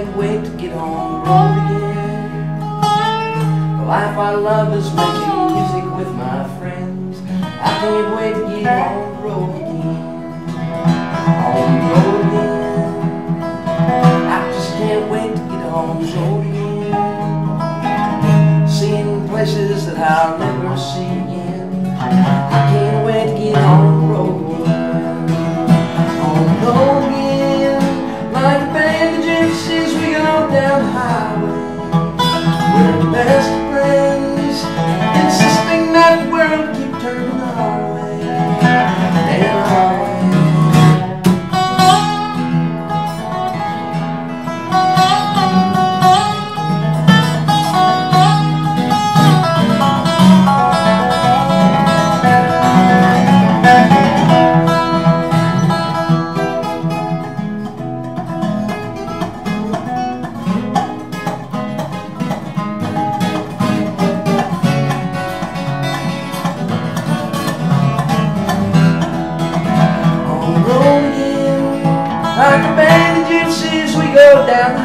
can't wait to get on the road again. The life I love is making music with my friends. I can't wait to get on the road again. On the road again. I just can't wait to get on the road again. Seeing places that I'll never see again. I can't wait to get on the road again. On the road again. Like a band of gypsies we go down the highway. We're the best friends, insisting that the world keep turning our way. And our way. Like a band of gypsies we go down the